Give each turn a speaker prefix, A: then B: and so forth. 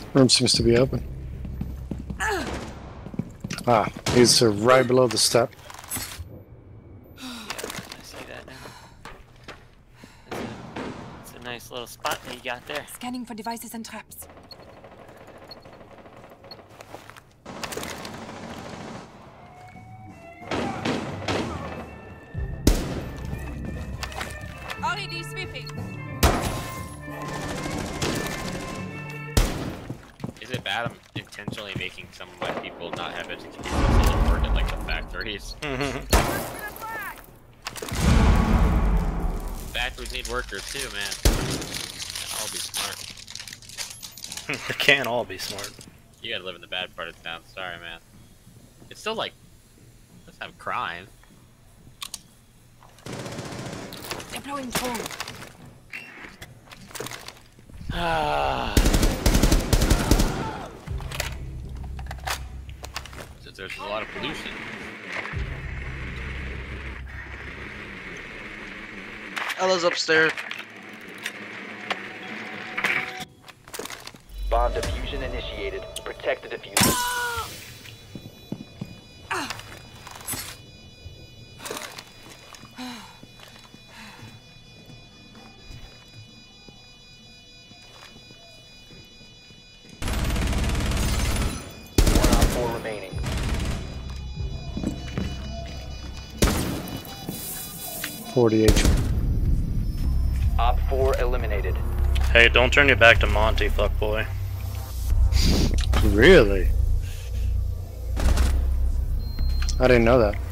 A: Room seems to be open. Ah, he's right below the step.
B: Yeah, I see that now. It's a nice little spot that you got there.
C: Scanning for devices and traps. RED sweeping.
D: Is it bad I'm intentionally making some white people not have education so they work at like the factories? Factories need workers too, man. Can't all be smart.
E: They can't all be smart.
D: You gotta live in the bad part of town, sorry man. It's still like, let's have crime.
C: Deploying drone.
D: There's a lot of pollution.
F: Ella's upstairs.
G: Bomb diffusion initiated. Protect the diffuser. One on 4 remaining.
A: 40 HP.
G: Op 4 eliminated.
E: Hey, don't turn your back to Monty, fuckboy.
A: Really? I didn't know that.